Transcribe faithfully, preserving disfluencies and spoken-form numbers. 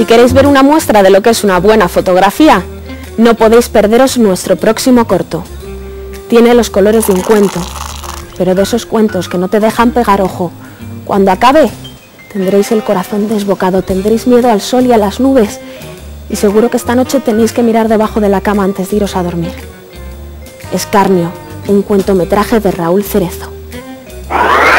si queréis ver una muestra de lo que es una buena fotografía, no podéis perderos nuestro próximo corto. Tiene los colores de un cuento, pero de esos cuentos que no te dejan pegar ojo. Cuando acabe, tendréis el corazón desbocado, tendréis miedo al sol y a las nubes, y seguro que esta noche tenéis que mirar debajo de la cama antes de iros a dormir. Escarnio, un cuentometraje de Raúl Cerezo.